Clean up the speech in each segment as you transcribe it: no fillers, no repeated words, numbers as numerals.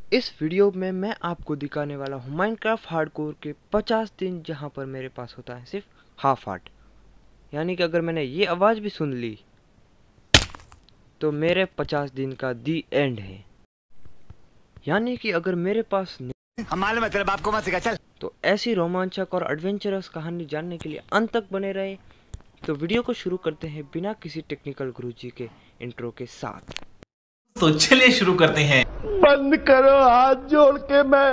इस वीडियो में मैं आपको दिखाने वाला हूँ माइनक्राफ्ट हार्डकोर के 50 दिन, जहाँ पर मेरे पास होता है सिर्फ हाफ हार्ट। यानी कि अगर मैंने ये आवाज़ भी सुन ली तो मेरे 50 दिन का दी एंड है। यानी कि अगर मेरे पास हमारे मतलब तेरे बाप को मत सिखा, चल। तो ऐसी रोमांचक और एडवेंचरस कहानी जानने के लिए अंत तक बने रहे। तो वीडियो को शुरू करते हैं बिना किसी टेक्निकल गुरुजी के इंट्रो के साथ। तो चलिए शुरू करते हैं। बंद करो हाथ जोड़ के। मैं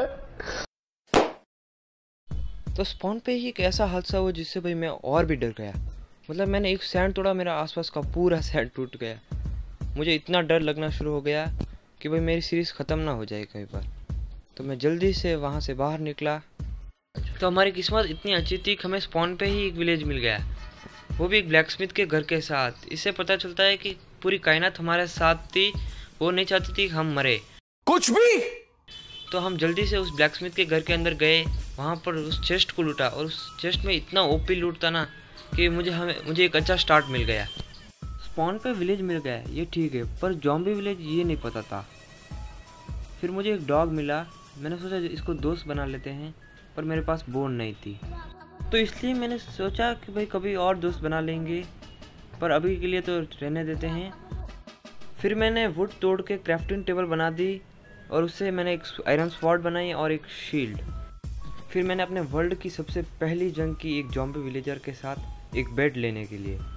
तो स्पॉन पे ही एक ऐसा हादसा हुआ जिससे भाई मैं और भी डर गया। मतलब मैंने एक सैंड तोड़ा, मेरा आसपास का पूरा सैंड टूट गया। मुझे इतना डर लगना शुरू हो गया कि भाई मेरी सीरीज़ ख़त्म ना हो जाए कई बार। तो मैं जल्दी से वहाँ से बाहर निकला। तो हमारी किस्मत इतनी अच्छी थी कि हमें स्पॉन पे ही एक विलेज मिल गया, वो भी एक ब्लैकस्मिथ के घर के साथ। इससे पता चलता है कि पूरी कायनात हमारे साथ थी, वो नहीं चाहती थी कि हम मरे कुछ भी। तो हम जल्दी से उस ब्लैकस्मिथ के घर के अंदर गए, वहाँ पर उस चेस्ट को लूटा और उस चेस्ट में इतना ओपी लूट था ना कि मुझे एक अच्छा स्टार्ट मिल गया। स्पॉन पे विलेज मिल गया, ये ठीक है, पर ज़ॉम्बी विलेज ये नहीं पता था। फिर मुझे एक डॉग मिला, मैंने सोचा इसको दोस्त बना लेते हैं, पर मेरे पास बोन नहीं थी। तो इसलिए मैंने सोचा कि भाई कभी और दोस्त बना लेंगे, पर अभी के लिए तो रहने देते हैं। फिर मैंने वुड तोड़ के क्राफ्टिंग टेबल बना दी और उससे मैंने एक आयरन स्वॉर्ड बनाई और एक शील्ड। फिर मैंने अपने वर्ल्ड की सबसे पहली जंग की एक ज़ॉम्बी विलेजर के साथ एक बेड लेने के लिए।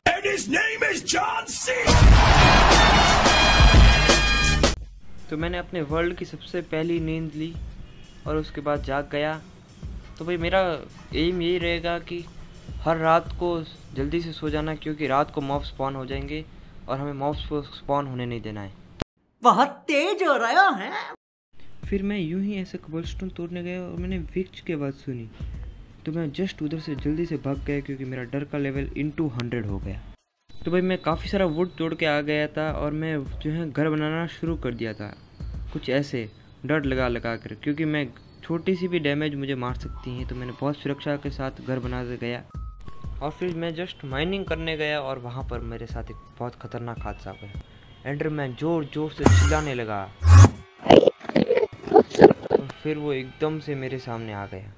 तो मैंने अपने वर्ल्ड की सबसे पहली नींद ली और उसके बाद जाग गया। तो भाई मेरा एम यही रहेगा कि हर रात को जल्दी से सो जाना, क्योंकि रात को मॉब स्पॉन हो जाएंगे और हमें मॉब्स को स्पॉन होने नहीं देना है। बहुत तेज हो रहा है। फिर मैं यूं ही ऐसे कोबलस्टोन तोड़ने गया और मैंने विक्स की आवाज़ सुनी, तो मैं जस्ट उधर से जल्दी से भाग गया क्योंकि मेरा डर का लेवल into 100 हो गया। तो भाई मैं काफ़ी सारा वुड तोड़ के आ गया था और मैं जो है घर बनाना शुरू कर दिया था, कुछ ऐसे डर लगा कर, क्योंकि मैं छोटी सी भी डैमेज मुझे मार सकती हैं। तो मैंने बहुत सुरक्षा के साथ घर बनाते गया और फिर मैं जस्ट माइनिंग करने गया और वहाँ पर मेरे साथ एक बहुत ख़तरनाक हादसा हुआ। एंडरमैन ज़ोर ज़ोर से चिल्लाने लगा और फिर वो एकदम से मेरे सामने आ गया।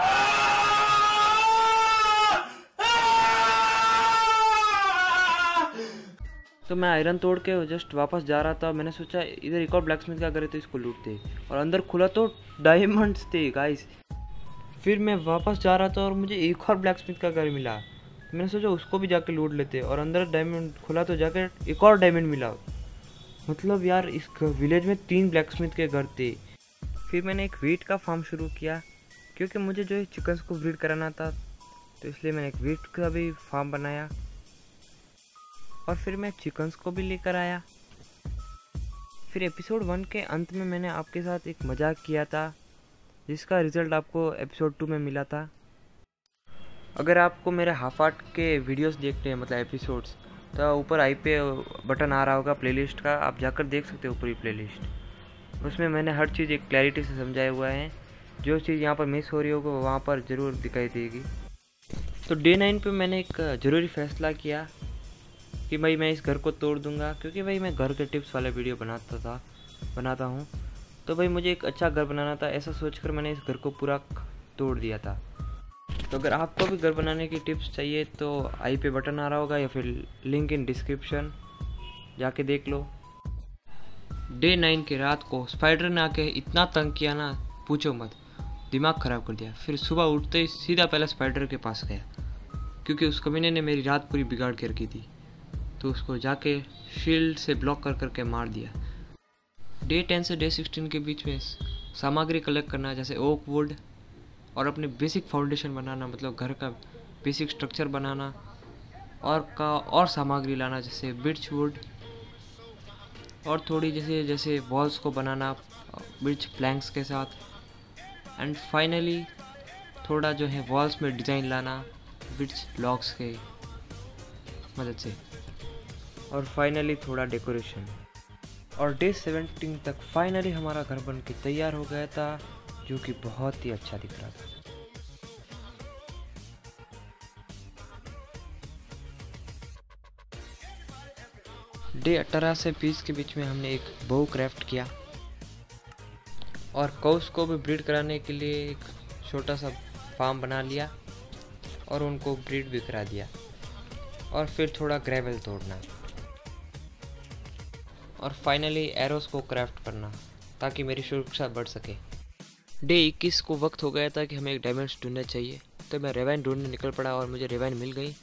तो मैं आयरन तोड़ के जस्ट वापस जा रहा था, मैंने सोचा इधर एक और ब्लैकस्मिथ का घर है तो इसको लूटते, और अंदर खुला तो डायमंड्स थे गाइस। फिर मैं वापस जा रहा था और मुझे एक और ब्लैकस्मिथ का घर मिला, तो मैंने सोचा उसको भी जाके लूट लेते, और अंदर डायमंड खुला तो जाके एक और डायमंड मिला। मतलब यार इस विलेज में 3 ब्लैकस्मिथ के घर थे। फिर मैंने एक वीट का फार्म शुरू किया, क्योंकि मुझे जो है चिकन्स को ब्रीड कराना था, तो इसलिए मैंने एक वीट का भी फार्म बनाया और फिर मैं चिकन्स को भी लेकर आया। फिर एपिसोड 1 के अंत में मैंने आपके साथ एक मजाक किया था, जिसका रिजल्ट आपको एपिसोड 2 में मिला था। अगर आपको मेरे हाफ आर्ट के वीडियोस देखते हैं, मतलब एपिसोड्स, तो ऊपर आई पे बटन आ रहा होगा प्लेलिस्ट का, आप जाकर देख सकते हो पूरी प्लेलिस्ट। उसमें मैंने हर चीज़ एक क्लैरिटी से समझाया हुआ है, जो चीज़ यहाँ पर मिस हो रही होगी वहाँ पर ज़रूर दिखाई देगी। तो डे 9 पे मैंने एक ज़रूरी फैसला किया कि भाई मैं इस घर को तोड़ दूंगा, क्योंकि भाई मैं घर के टिप्स वाले वीडियो बनाता हूँ। तो भाई मुझे एक अच्छा घर बनाना था, ऐसा सोचकर मैंने इस घर को पूरा तोड़ दिया था। तो अगर आपको भी घर बनाने की टिप्स चाहिए तो आई पे बटन आ रहा होगा या फिर लिंक इन डिस्क्रिप्शन, जाके देख लो। डे 9 की रात को स्पाइडर ने आके इतना तंग किया ना, पूछो मत, दिमाग ख़राब कर दिया। फिर सुबह उठते ही सीधा पहले स्पाइडर के पास गया, क्योंकि उस कमीने ने मेरी रात पूरी बिगाड़ के रखी थी। तो उसको जाके शील्ड से ब्लॉक कर करके मार दिया। डे 10 से डे 16 के बीच में सामग्री कलेक्ट करना, जैसे ओक वुड, और अपने बेसिक फाउंडेशन बनाना, मतलब घर का बेसिक स्ट्रक्चर बनाना, और सामग्री लाना, जैसे बिर्च वुड, और थोड़ी जैसे वॉल्स को बनाना बिर्च प्लैंक्स के साथ, एंड फाइनली थोड़ा जो है वॉल्स में डिज़ाइन लाना बिर्च ब्लॉक्स के मदद से, और फाइनली थोड़ा डेकोरेशन। और डे 17 तक फाइनली हमारा घर बन के तैयार हो गया था, जो कि बहुत ही अच्छा दिख रहा था। डे 18 से 20 के बीच में हमने एक बो क्राफ्ट किया, और काउस को भी ब्रीड कराने के लिए एक छोटा सा फार्म बना लिया और उनको ब्रीड भी करा दिया। और फिर थोड़ा ग्रेवल तोड़ना और फाइनली एरोस को क्राफ्ट करना ताकि मेरी सुरक्षा बढ़ सके। डे 21 को वक्त हो गया था कि हमें एक डायमंड्स ढूंढना चाहिए, तो मैं रेवाइन ढूंढने निकल पड़ा और मुझे रेवाइन मिल गई।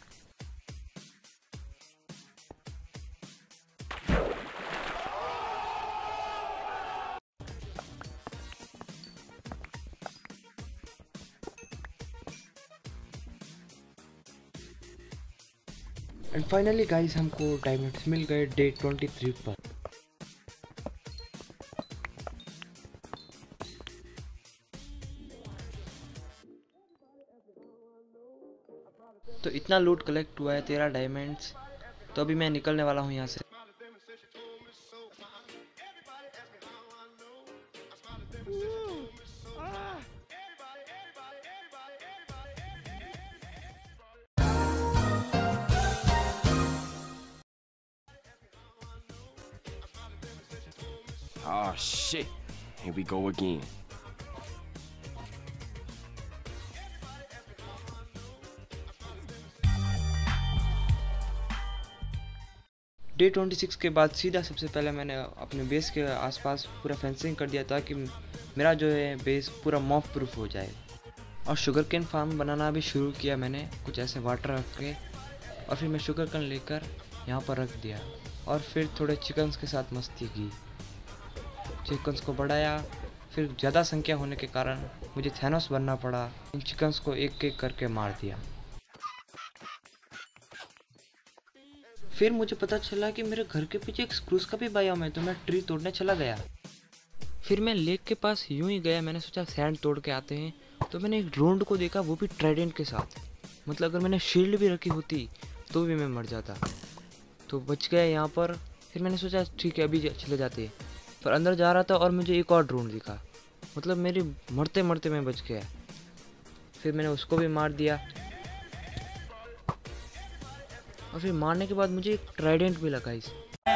एंड फाइनली गाइस हमको डायमंड्स मिल गए डे 23 पर। तो इतना लूट कलेक्ट हुआ है 13 डायमंड्स। तो अभी मैं निकलने वाला हूँ यहाँ से। Oh shit, here we go again. Day 26 के बाद सीधा सबसे पहले मैंने अपने बेस के आसपास पूरा फेंसिंग कर दिया ताकि मेरा जो है बेस पूरा मॉब प्रूफ हो जाए। और शुगर केन फार्म बनाना भी शुरू किया मैंने, कुछ ऐसे वाटर रख के। और फिर मैं शुगर केन लेकर यहाँ पर रख दिया और फिर थोड़े चिकन्स के साथ मस्ती की। चिकन्स को बढ़ाया, फिर ज़्यादा संख्या होने के कारण मुझे थैनोस बनना पड़ा। इन चिकन्स को एक एक करके मार दिया। फिर मुझे पता चला कि मेरे घर के पीछे एक स्प्रूस का भी बायोम है, तो मैं ट्री तोड़ने चला गया। फिर मैं लेक के पास यूं ही गया, मैंने सोचा सैंड तोड़ के आते हैं। तो मैंने एक ड्रोन को देखा, वो भी ट्राइडेंट के साथ। मतलब अगर मैंने शील्ड भी रखी होती तो भी मैं मर जाता, तो बच गया यहाँ पर। फिर मैंने सोचा ठीक है अभी चले जाते हैं, पर अंदर जा रहा था और मुझे एक और ड्रोन दिखा। मतलब मेरी मरते मरते मैं बच गया। फिर मैंने उसको भी मार दिया और फिर मारने के बाद मुझे एक ट्राइडेंट भी लगा। इस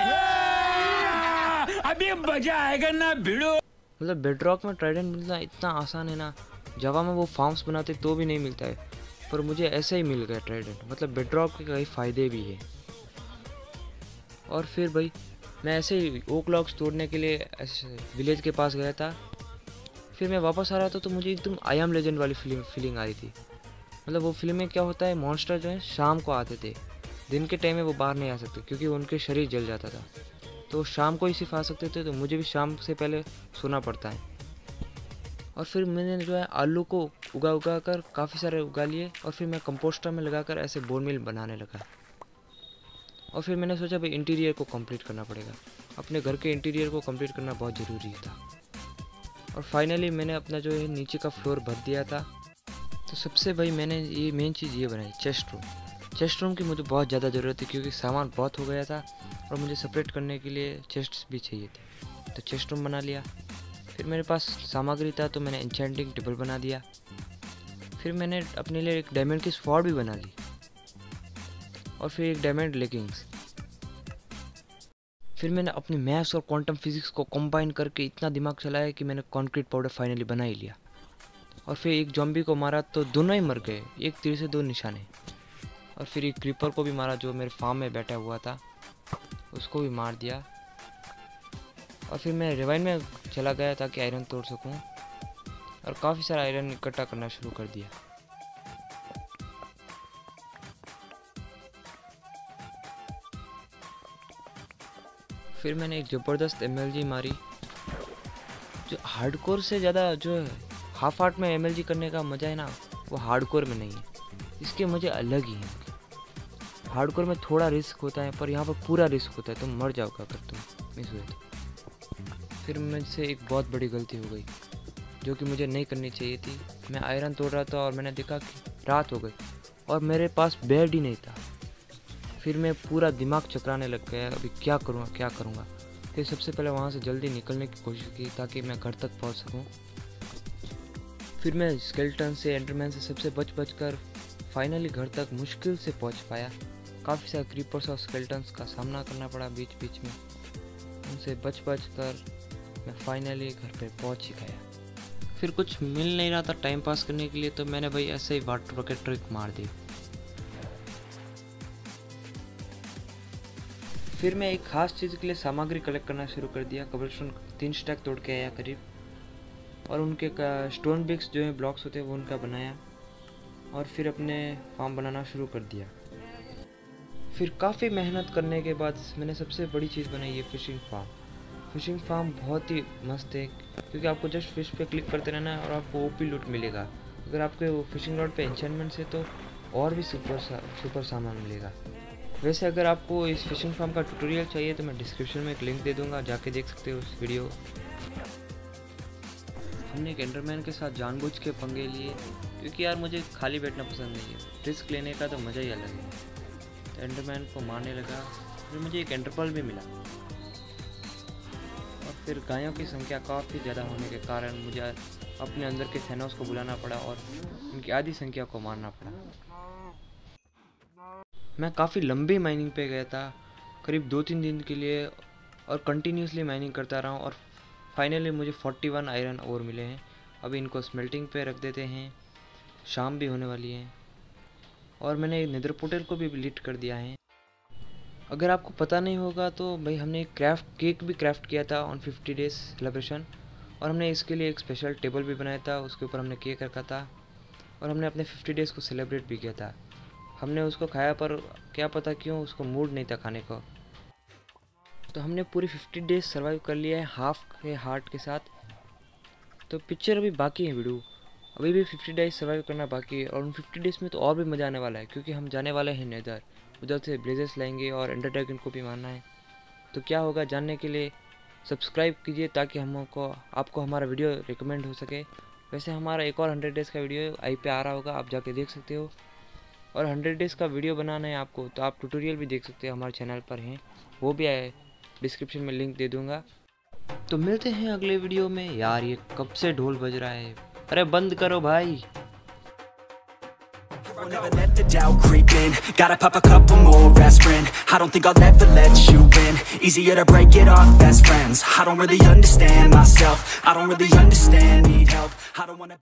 अभी मजा आएगा ना भिड़ो। मतलब बेडरॉक में ट्राइडेंट मिलना इतना आसान है ना, जावा में वो फार्म्स बनाते तो भी नहीं मिलता है, पर मुझे ऐसे ही मिल गया ट्राइडेंट। मतलब बेडरॉक के कई फ़ायदे भी है। और फिर भाई मैं ऐसे ही ओक लॉग्स तोड़ने के लिए ऐसे विलेज के पास गया था। फिर मैं वापस आ रहा था तो मुझे एकदम आई एम लेजेंड वाली फीलिंग आ रही थी। मतलब वो फिल्म में क्या होता है, मॉन्स्टर जो है शाम को आते थे, दिन के टाइम में वो बाहर नहीं आ सकते क्योंकि उनके शरीर जल जाता था। तो शाम को ही सिर्फ आ सकते थे, तो मुझे भी शाम से पहले सोना पड़ता है। और फिर मैंने जो है आलू को उगा कर काफ़ी सारे उगा लिए और फिर मैं कंपोस्टर में लगाकर ऐसे बोन मिल बनाने लगा। और फिर मैंने सोचा भाई इंटीरियर को कंप्लीट करना पड़ेगा, अपने घर के इंटीरियर को कंप्लीट करना बहुत ज़रूरी था। और फाइनली मैंने अपना जो है नीचे का फ्लोर भर दिया था। तो सबसे भाई मैंने ये मेन चीज़ ये बनाई, चेस्ट रूम। चेस्ट रूम की मुझे बहुत ज़्यादा ज़रूरत थी क्योंकि सामान बहुत हो गया था और मुझे सेपरेट करने के लिए चेस्ट्स भी चाहिए थे। तो चेस्ट रूम बना लिया। फिर मेरे पास सामग्री था तो मैंने एन्चेंटिंग टेबल बना दिया। फिर मैंने अपने लिए एक डायमंड की स्वॉर्ड भी बना ली और फिर एक डायमंड लेगिंग्स। फिर मैंने अपनी मैथ्स और क्वांटम फिजिक्स को कंबाइन करके इतना दिमाग चलाया कि मैंने कंक्रीट पाउडर फाइनली बना ही लिया। और फिर एक जॉम्बी को मारा तो दोनों ही मर गए, एक तीर से दो निशाने। और फिर एक क्रीपर को भी मारा जो मेरे फार्म में बैठा हुआ था, उसको भी मार दिया। और फिर मैं रिवाइन में चला गया ताकि आयरन तोड़ सकूं और काफ़ी सारा आयरन इकट्ठा करना शुरू कर दिया। फिर मैंने एक ज़बरदस्त एमएलजी मारी। जो हार्डकोर से ज़्यादा जो हाफ आर्ट में एमएलजी करने का मज़ा है ना, वो हार्डकोर में नहीं है। इसके मज़े अलग ही हैं। हार्डकोर में थोड़ा रिस्क होता है पर यहाँ पर पूरा रिस्क होता है, तुम मर जाओगे अगर तुम मिस हुए तो। फिर मुझसे एक बहुत बड़ी गलती हो गई जो कि मुझे नहीं करनी चाहिए थी। मैं आयरन तोड़ रहा था और मैंने देखा कि रात हो गई और मेरे पास बेड ही नहीं था। फिर मैं पूरा दिमाग चकराने लग गया, अभी क्या करूँगा। फिर सबसे पहले वहाँ से जल्दी निकलने की कोशिश की ताकि मैं घर तक पहुँच सकूँ। फिर मैं स्केलेटन से, एंडरमैन से सबसे बच कर फाइनली घर तक मुश्किल से पहुँच पाया। काफ़ी सारे क्रीपर्स और स्केलेटन्स का सामना करना पड़ा बीच बीच में, उनसे बच कर मैं फाइनली घर पे पहुंच ही गया। फिर कुछ मिल नहीं रहा था टाइम पास करने के लिए, तो मैंने भाई ऐसे ही वाटर बकेट ट्रिक मार दी। फिर मैं एक खास चीज़ के लिए सामग्री कलेक्ट करना शुरू कर दिया। कबलस्टोन 3 स्टैक तोड़ के आया करीब, और उनके स्टोन ब्रिक्स जो है ब्लॉक्स होते हैं वो उनका बनाया, और फिर अपने फार्म बनाना शुरू कर दिया। फिर काफ़ी मेहनत करने के बाद मैंने सबसे बड़ी चीज़ बनाई है फिशिंग फार्म। फिशिंग फार्म बहुत ही मस्त है, क्योंकि आपको जस्ट फिश पे क्लिक करते रहना है और आपको ओपी लूट मिलेगा। अगर आपके वो फिशिंग रॉड पे एन्चेंटमेंट्स है तो और भी सुपर सामान मिलेगा। वैसे अगर आपको इस फिशिंग फार्म का ट्यूटोरियल चाहिए तो मैं डिस्क्रिप्शन में एक लिंक दे दूँगा, जाके देख सकते हो उस वीडियो। हमने एक एंडरमैन के साथ जानबूझ के पंगे लिए, क्योंकि यार मुझे खाली बैठना पसंद नहीं है, रिस्क लेने का तो मज़ा ही अलग है। तो एंडरमैन को मारने लगा, फिर मुझे एक एंडरपर्ल भी मिला, और फिर गायों की संख्या काफ़ी ज़्यादा होने के कारण मुझे अपने अंदर के थैनोस को बुलाना पड़ा और उनकी आधी संख्या को मारना पड़ा। मैं काफ़ी लंबी माइनिंग पे गया था, करीब 2-3 दिन के लिए, और कंटिन्यूसली माइनिंग करता रहा हूँ, और फाइनली मुझे 41 आयरन ओर मिले हैं। अभी इनको स्मेल्टिंग पे रख देते हैं, शाम भी होने वाली है, और मैंने नेदर पोर्टल को भी लीड कर दिया है। अगर आपको पता नहीं होगा तो भाई हमने एक केक भी क्राफ्ट किया था ऑन 50 डेज सेलिब्रेशन, और हमने इसके लिए एक स्पेशल टेबल भी बनाया था, उसके ऊपर हमने केक रखा था, और हमने अपने 50 डेज़ को सेलिब्रेट भी किया था। हमने उसको खाया, पर क्या पता क्यों उसको मूड नहीं था खाने को। तो हमने पूरी 50 डेज सर्वाइव कर लिया है हाफ के हार्ट के साथ। तो पिक्चर अभी बाकी है वीडियो, अभी भी 50 डेज सर्वाइव करना बाकी है, और उन 50 डेज में तो और भी मज़ा आने वाला है, क्योंकि हम जाने वाले हैं नेदर, उधर से ब्लेजर्स लाएंगे और एंडर ड्रैगन को भी मारना है। तो क्या होगा जानने के लिए सब्सक्राइब कीजिए, ताकि आपको हमारा वीडियो रिकमेंड हो सके। वैसे हमारा एक और 100 डेज़ का वीडियो आई पे आ रहा होगा, आप जाके देख सकते हो। और 100 डेज़ का वीडियो बनाना है आपको तो आप ट्यूटोरियल भी देख सकते हो, हमारे चैनल पर हैं, वो भी आए, डिस्क्रिप्शन में लिंक दे दूंगा। तो मिलते हैं अगले वीडियो में। यार ये कब से ढोल बज रहा है, अरे बंद करो भाई। Never let the doubt creep in. Gotta pop a couple more aspirin. I don't think I'll ever let you in. Easier to break it off best friends. I don't really understand myself. I don't really understand, need help. I don't wanna